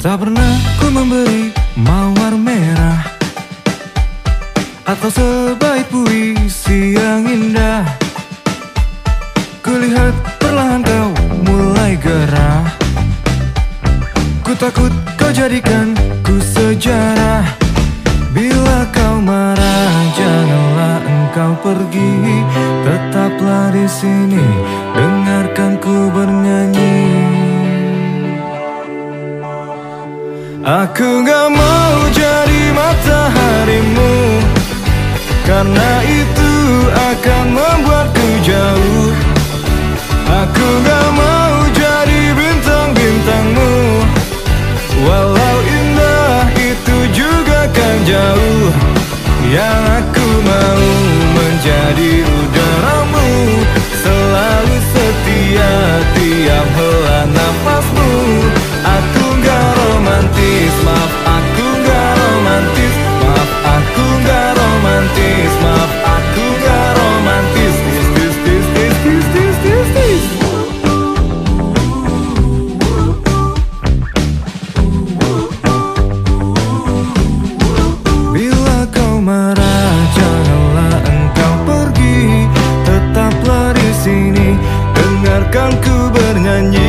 Tak pernah ku memberi mawar merah atau sebaik puisi yang indah. Kulihat perlahan kau mulai gerah. Ku takut kau jadikan ku sejarah. Bila kau marah, janganlah engkau pergi. Tetaplah di sini, dengarkan ku bernyanyi. Aku gak mau jadi mataharimu, karena itu akan membuatku jauh. Aku gak mau jadi bintang-bintangmu, walau indah itu juga kan jauh. Yang aku mau menjadi udaramu, selalu setia tiap hela nafasmu. Aku gak romantis, maaf aku gak romantis. Maaf aku gak romantis, maaf aku gak romantis. Bila kau marah, janganlah engkau pergi. Tetaplah di sini, dengarkan ku bernyanyi.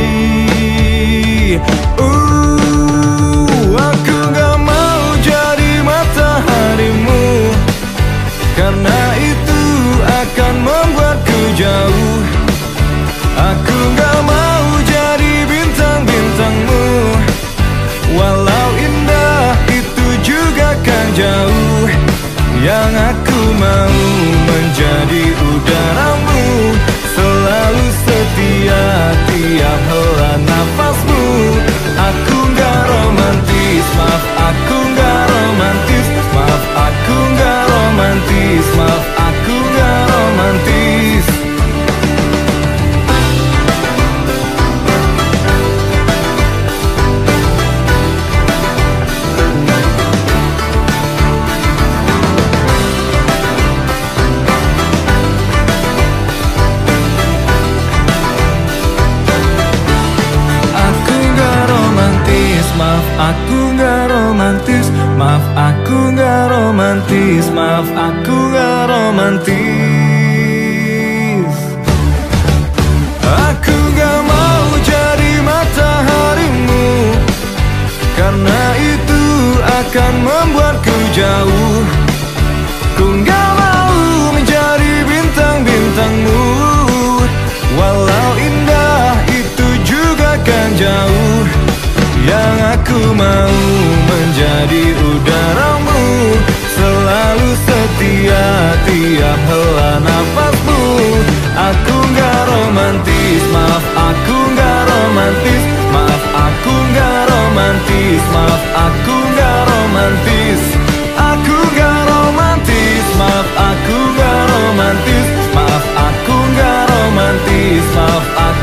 Aku gak mau jadi mataharimu, karena itu akan membuatku jauh. Aku gak mau jadi bintang-bintangmu, walau indah itu juga kan jauh. Yang aku mau menjadi udaramu, selalu setia tiap hela nafasmu. Aku gak romantis, maaf aku gak romantis. Maaf aku gak romantis, maaf aku gak romantis. Maaf aku gak romantis, maaf aku gak romantis, maaf aku gak romantis. Aku gak mau jadi mataharimu, karena itu akan membuatku jauh. Ku gak mau menjadi bintang-bintangmu, walau indah itu juga kan jauh. Yang aku mau menjadi udaramu, selalu setia tiap hela nafasmu. Aku gak romantis, maaf aku gak romantis. Maaf aku gak romantis, maaf aku gak romantis. Aku gak romantis, maaf aku gak romantis. Maaf aku gak romantis, maaf aku